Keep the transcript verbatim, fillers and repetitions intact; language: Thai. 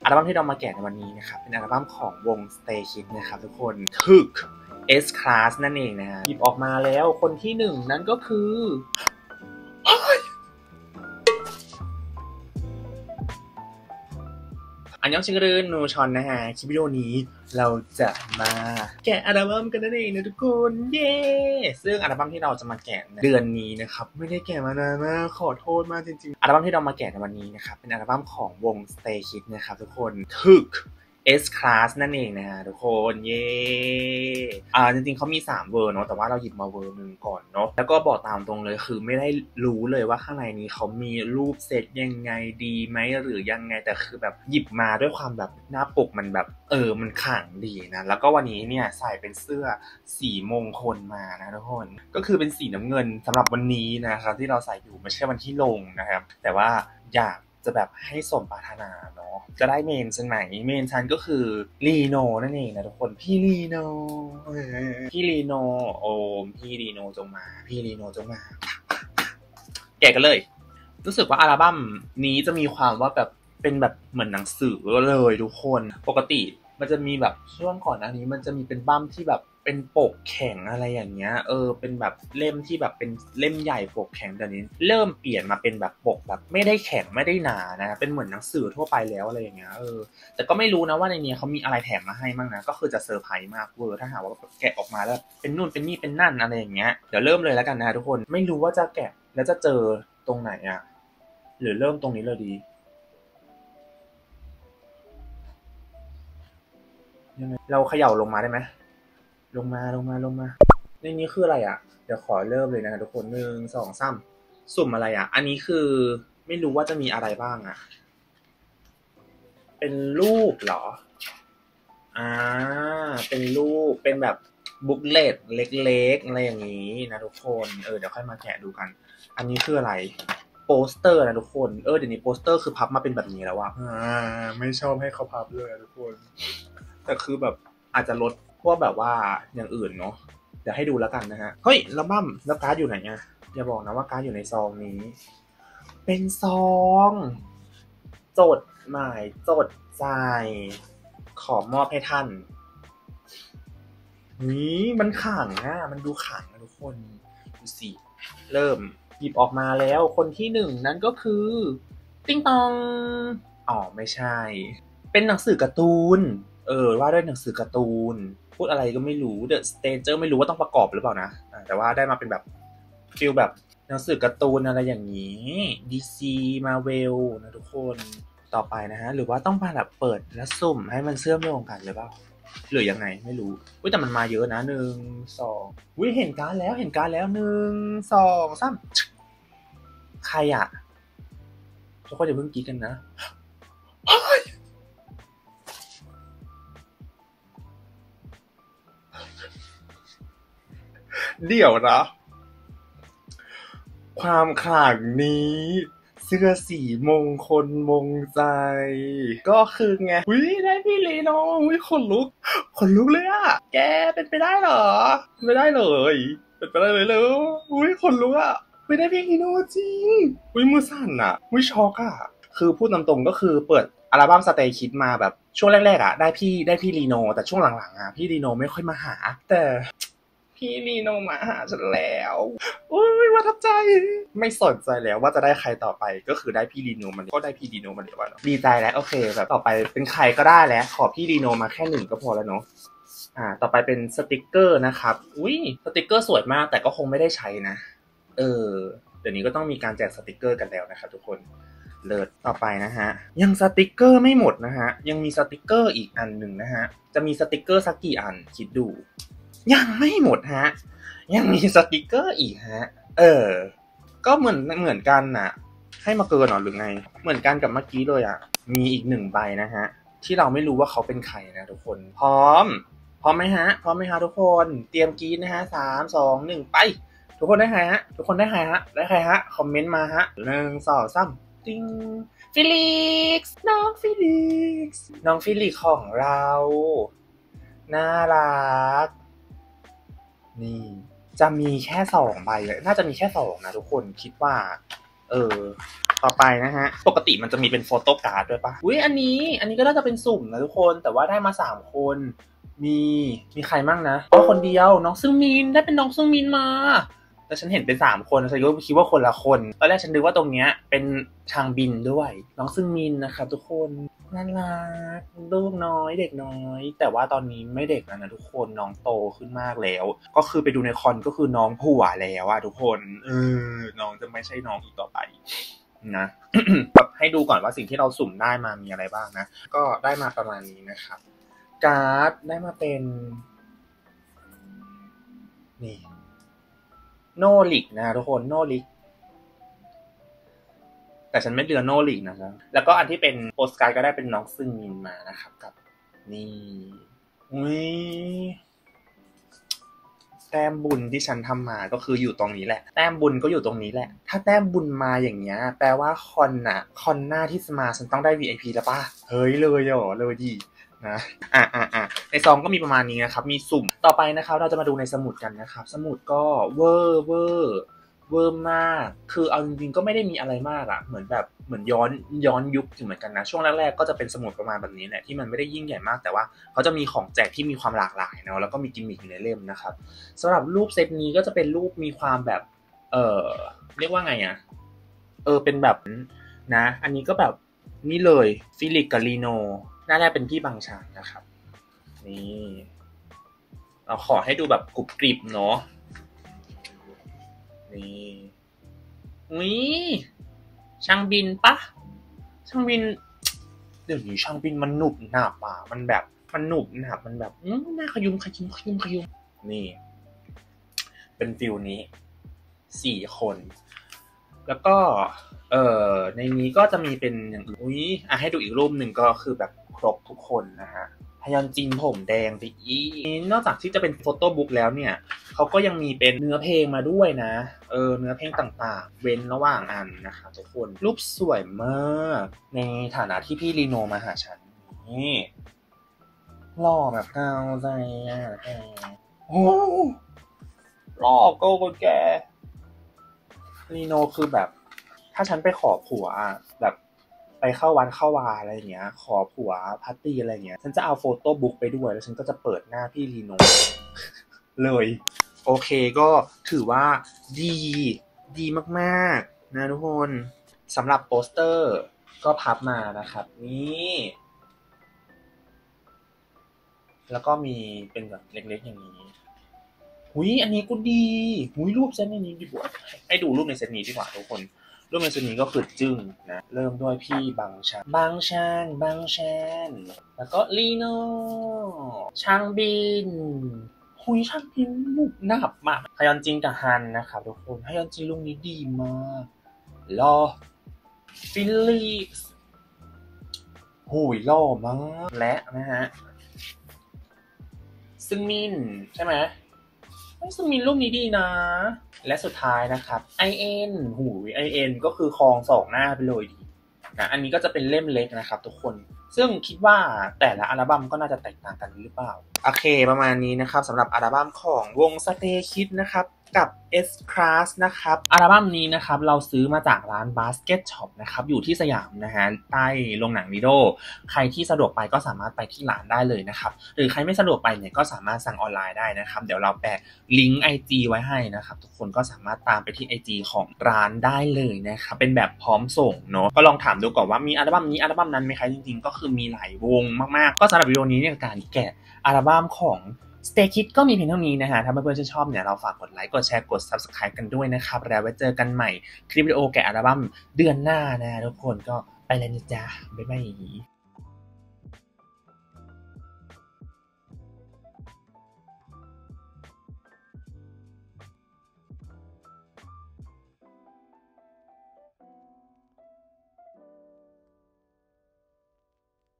ลบั้มที่เรามาแกะในวันนี้นะครับเป็นอัลบั้มของวง Stray Kids นะครับทุกคนถึก S Class นั่นเองนะฮะหยิบออกมาแล้วคนที่หนึ่งนั่นก็คืออันยองชิงรืนนูชอนนะฮะคลิปวิดีโอนี้เราจะมาแกะอัลบั้มกันนั่นเองนะทุกคนเย้ซึ่งอัลบั้มที่เราจะมาแกะเดือนนี้นะครับไม่ได้แกะมานานมากขอโทษมากจริงๆอัลบั้มที่เรามาแกะในวันนี้นะครับเป็นอัลบั้มของวง Stray Kids นะครับทุกคนถึกS Class นั่นเองนะฮะทุกคนเย้อ่าจริงๆเขามีสามเวอร์เนาะแต่ว่าเราหยิบมาเวอร์นึงก่อนเนาะแล้วก็บอกตามตรงเลยคือไม่ได้รู้เลยว่าข้างในนี้เขามีรูปเซตยังไงดีไหมหรือยังไงแต่คือแบบหยิบมาด้วยความแบบหน้าปกมันแบบเออมันขลังดีนะแล้วก็วันนี้เนี่ยใส่เป็นเสื้อสีมงคลมานะทุกคนก็คือเป็นสีน้ำเงินสำหรับวันนี้นะครับที่เราใส่อยู่ไม่ใช่วันที่ลงนะครับแต่ว่าอยากจะแบบให้สมปรารถนาเนาะจะได้เมนฉันไหนเมนฉันก็คือลีโนนั่นเองนะทุกคนพี่ลีโนพี่ลีโนโอมพี่ลีโนจงมาพี่ลีโนจงมาแกะกันเลยรู้สึกว่าอัลบั้มนี้จะมีความว่าแบบเป็นแบบเหมือนหนังสือเลยทุกคนปกติมันจะมีแบบช่วงก่อนอันนี้มันจะมีเป็นบั้มที่แบบเป็นปกแข็งอะไรอย่างเงี้ยเออเป็นแบบเล่มที่แบบเป็นเล่มใหญ่ปกแข็งแต่นี้เริ่มเปลี่ยนมาเป็นแบบปกแบบไม่ได้แข็งไม่ได้หนานะเป็นเหมือนหนังสือทั่วไปแล้วอะไรอย่างเงี้ยเออแต่ก็ไม่รู้นะว่าในนี้เขามีอะไรแถมมาให้บ้างนะก็คือจะเซอร์ไพรส์มากเวอร์ถ้าหากว่าแกะออกมาแล้วเป็นนู่นเป็นนี่เป็นนั่นอะไรอย่างเงี้ยเดี๋ยวเริ่มเลยแล้วกันนะทุกคนไม่รู้ว่าจะแกะแล้วจะเจอตรงไหนอ่ะหรือเริ่มตรงนี้เลยดีเราเขย่าลงมาได้ไหมลงมาลงมาลงมาในนี้คืออะไรอ่ะเดี๋ยวขอเริ่มเลยนะทุกคนหนึ่งสองสามสุ่มอะไรอ่ะอันนี้คือไม่รู้ว่าจะมีอะไรบ้างอ่ะเป็นรูปเหรออ่าเป็นรูปเป็นแบบบุ๊กเลตเล็กๆอะไรอย่างนี้นะทุกคนเออเดี๋ยวค่อยมาแกะดูกันอันนี้คืออะไรโปสเตอร์นะทุกคนเออเดี๋ยวนี้โปสเตอร์คือพับมาเป็นแบบนี้แล้วว่ะอ่าไม่ชอบให้เขาพับเลยทุกคนแต่คือแบบอาจจะลดพวกแบบว่าอย่างอื่นเนาะเดี๋ยวให้ดูแล้วกันนะฮะเฮ้ยแล้วบั้มแล้วการ์ดอยู่ไหนเนี่ยอย่าบอกนะว่าการ์ดอยู่ในซองนี้เป็นซองจดหมายจดใจขอมอบให้ท่านนี่มันขังนะมันดูขังนะทุกคนดูสิเริ่มหยิบออกมาแล้วคนที่หนึ่งนั่นก็คือติ๊งตองอ๋อไม่ใช่เป็นหนังสือการ์ตูนเออว่าด้วยหนังสือการ์ตูนพูดอะไรก็ไม่รู้ The Stranger ไม่รู้ว่าต้องประกอบหรือเปล่านะแต่ว่าได้มาเป็นแบบฟีลแบบหนังสือการ์ตูนอะไรอย่างนี้ ดี ซี Marvel นะทุกคนต่อไปนะฮะหรือว่าต้องแบบเปิดและสุ่มให้มันเชื่อมโยงกันหรือเปล่าหรือยังไงไม่รู้อุ้ยแต่มันมาเยอะนะหนึ่งสองอุ้ยเห็นการแล้วเห็นการแล้วหนึ่งสองสามใครอ่ะทุกคนอย่าเพิ่งกรี๊ดกันนะเดี๋ยวนะความขลังนี้เสื้อสีมงคลมงใจก็คือไงอุ้ยได้พี่ลีโนอุ้ยขนลุกขนลุกเลยอะแกเป็นไปได้เหรอไม่ได้เลยเป็นไปได้เลยเลยอุ้ยขนลุกอะไม่ได้พี่ลีโนจริงอุ้ยมือสั่นอะอุ้ยช็อกอะคือพูดตามตรงก็คือเปิดอัลบั้ม Stray Kids มาแบบช่วงแรกๆอะได้พี่ได้พี่ลีโนแต่ช่วงหลังๆอะพี่ลีโนไม่ค่อยมาหาแต่พี่ลีโนมาหาฉันแล้วอุ้ยประทับใจไม่สนใจแล้วว่าจะได้ใครต่อไปก็คือได้พี่ลีโนมันก็ได้พี่ลีโนมันเดี๋ยวดีใจแล้วโอเคแบบต่อไปเป็นใครก็ได้แล้วขอพี่ลีโนมาแค่หนึ่งก็พอแล้วเนาะอ่าต่อไปเป็นสติกเกอร์นะครับอุ้ยสติกเกอร์สวยมากแต่ก็คงไม่ได้ใช้นะเออเดี๋ยวนี้ก็ต้องมีการแจกสติกเกอร์กันแล้วนะครับทุกคนเลิศต่อไปนะฮะยังสติกเกอร์ไม่หมดนะฮะยังมีสติกเกอร์อีกอันหนึ่งนะฮะจะมีสติกเกอร์สักกี่อันคิดดูยังไม่หมดฮะยังมีสติกเกอร์อีกฮะเออก็เหมือนเหมือนกันน่ะให้มาเกินหรอหรือไงเหมือนกันกับเมื่อกี้เลยอ่ะมีอีกหนึ่งใบนะฮะที่เราไม่รู้ว่าเขาเป็นใครนะทุกคนพร้อมพร้อมไหมฮะพร้อมไหมฮะทุกคนเตรียมกรี๊ดนะฮะสามสองหนึ่งไปทุกคนได้ใครฮะทุกคนได้ใครฮะได้ใครฮะคอมเมนต์มาฮะหนึ่งสองสามติ้งฟิลิกซ์น้องฟิลิกซ์น้องฟิลิกซ์ของเราน่ารักนี่จะมีแค่สองใบเลยน่าจะมีแค่สองนะทุกคนคิดว่าเออต่อไปนะฮะปกติมันจะมีเป็นโฟโต้การ์ดด้วยปะอุ้ยอันนี้อันนี้ก็น่าจะเป็นสุ่มนะทุกคนแต่ว่าได้มาสามคนมีมีใครมั่งนะก็คนเดียวน้องซึงมินได้เป็นน้องซึงมินมาแต่ฉันเห็นเป็นสามคนฉันก็คิดว่าคนละคนตอนแรกฉันนึกว่าตรงเนี้ยเป็นชางบินด้วยน้องซึงมินนะครับทุกคนน่ารักลูกน้อยเด็กน้อยแต่ว่าตอนนี้ไม่เด็กแล้วนะทุกคนน้องโตขึ้นมากแล้วก็คือไปดูในคอนก็คือน้องผัวแล้วอะทุกคนเออน้องจะไม่ใช่น้องอีกต่อไปนะ แบบให้ดูก่อนว่าสิ่งที่เราสุ่มได้มามีอะไรบ้างนะก็ได้มาประมาณนี้นะครับการ์ดได้มาเป็นนี่โนลิกนะทุกคนโนลิกแต่ฉันไม่เลือกโนลิกนะครับแล้วก็อันที่เป็นโปสการ์ดก็ได้เป็นน้องซึงมินมานะครับกับนี่อุ้ยแต้มบุญที่ฉันทำมาก็คืออยู่ตรงนี้แหละแต้มบุญก็อยู่ตรงนี้แหละถ้าแต้มบุญมาอย่างเงี้ยแปลว่าคอนน่ะคอนหน้าที่จะมาฉันต้องได้ วี ไอ พี แล้วป่ะเฮ้ยเลยเหรอเลยดินะอ่ะอ่ะอ่ะในซองก็มีประมาณนี้นะครับมีสุ่มต่อไปนะครับเราจะมาดูในสมุดกันนะครับสมุดก็เวอร์เวอร์เวอร์มากคือเอาจริงๆก็ไม่ได้มีอะไรมากอ่ะเหมือนแบบเหมือนย้อนย้อนยุคถึงเหมือนกันนะช่วงแรกๆก็จะเป็นสมุดประมาณแบบนี้แหละที่มันไม่ได้ยิ่งใหญ่มากแต่ว่าเขาจะมีของแจกที่มีความหลากหลายเนาะแล้วก็มีกิมมิคอยู่ในเล่มนะครับสำหรับรูปเซตนี้ก็จะเป็นรูปมีความแบบเออเรียกว่าไงอ่ะเออเป็นแบบนะอันนี้ก็แบบนี่เลยฟิลิกกับลีโนน่าจะเป็นพี่บางชางนะครับนี่เราขอให้ดูแบบกรุบกริบเนาะนี่อุ้ยช่างบินปะช่างบินเดี๋ยวนี้ช่างบินมันหนุบหนับอ่ะมันแบบมันหนุบหนับมันแบบอื้อน่าขยุมขยุมขยุมขยุมนี่เป็นฟิลนี้สี่คนแล้วก็เอ่อในนี้ก็จะมีเป็นอย่างอุ้ยอ่ะให้ดูอีกรูปหนึ่งก็คือแบบครบทุกคนนะฮะฮยอนจินผมแดงไปอีกนอกจากที่จะเป็นโฟโต้บุ๊กแล้วเนี่ยเขาก็ยังมีเป็นเนื้อเพลงมาด้วยนะเออเนื้อเพลงต่างๆเว้นระหว่างอันนะคะทุกคนรูปสวยมากในฐานะที่พี่ลีโนมาหาฉันนี่หล่อแบบเกาใจอ่ะแกโอ้หล่อเกินแกลีโนคือแบบถ้าฉันไปขอผัวแบบไปเข้าวัดเข้าวาอะไรอย่างเงี้ยขอผัวพาร์ตี้อะไรอย่างเงี้ยฉันจะเอาโฟโต้บุ๊กไปด้วยแล้วฉันก็จะเปิดหน้าพี่ลีโนเลยโอเคก็ถือว่าดีดีมากๆนะทุกคนสำหรับโปสเตอร์ก็พับมานะครับนี่แล้วก็มีเป็นแบบเล็กๆอย่างนี้หุยอันนี้ก็ดีหุยรูปเซตนี้ดีกว่าให้ดูรูปในเซตนี้ดีกว่าทุกคนรูปในเซตนี้ก็คือจึ้งนะเริ่มด้วยพี่บางชางบางชางบางชานแล้วก็ลีโนช่างบินหุยช่างบินมุกหนับมากฮยอนจินกับฮันนะครับทุกคนฮยอนจินลุคนี้ดีมากรอฟิลิกซ์หุยหล่อมากและนะฮะซึงมินใช่ไหมซึ่งมีรูปนี้ดีนะและสุดท้ายนะครับ ไอ เอ็น หูย ไอ เอ็น ก็คือครองสองหน้าไปเลยดีนะอันนี้ก็จะเป็นเล่มเล็กนะครับทุกคนซึ่งคิดว่าแต่ละอัลบั้มก็น่าจะแตกต่างกันหรือเปล่าโอเคประมาณนี้นะครับสำหรับอัลบั้มของวง Stray Kids นะครับกับ S-Class นะครับอัลบั้มนี้นะครับเราซื้อมาจากร้าน Basket Shop นะครับอยู่ที่สยามนะฮะใต้โรงหนังลิโดใครที่สะดวกไปก็สามารถไปที่ร้านได้เลยนะครับหรือใครไม่สะดวกไปเนี่ยก็สามารถสั่งออนไลน์ได้นะครับเดี๋ยวเราแปะลิงก์ ไอ จี ไว้ให้นะครับทุกคนก็สามารถตามไปที่ ไอ จี ของร้านได้เลยนะครับเป็นแบบพร้อมส่งเนาะก็ลองถามดูก่อนว่ามีอัลบั้มนี้อัลบั้มนั้นไหมคะจริงๆก็คือมีหลายวงมากๆก็สำหรับวิดีโอนี้เนี่ยการแกะอัลบั้มของ Stray Kids ก็มีเพียงเท่านี้นะฮะถ้าเพื่อนๆชื่นชอบเนี่ยเราฝากกดไลค์กดแชร์กด Subscribe กันด้วยนะครับแล้วไว้เจอกันใหม่คลิปวิดีโอแกะอัลบั้มเดือนหน้านะทุกคนก็ไปเลยนะจ๊ะบ๊ายบาย